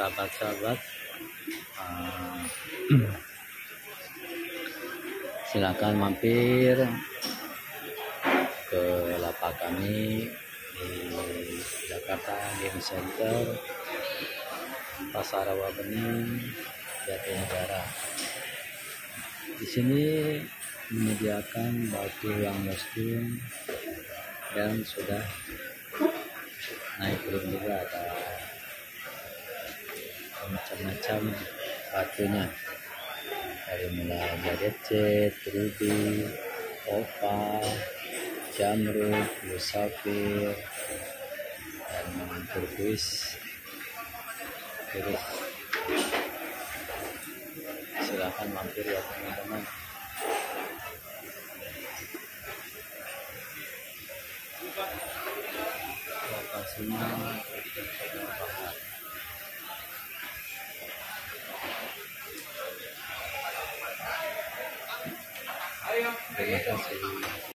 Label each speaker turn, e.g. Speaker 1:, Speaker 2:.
Speaker 1: sahabat-sahabat, silakan mampir ke lapak kami di Jakarta Game Center, Pasar Rawa Bening, Jatinegara. Di sini menyediakan batu yang muslim dan sudah naik turun juga, ada macam-macam batunya, dari mulai jadecet, ruby, opal, jamrud, blue sapphire, dan turquoise. Terus silahkan mampir ya teman-teman. Lokasinya terima kasih.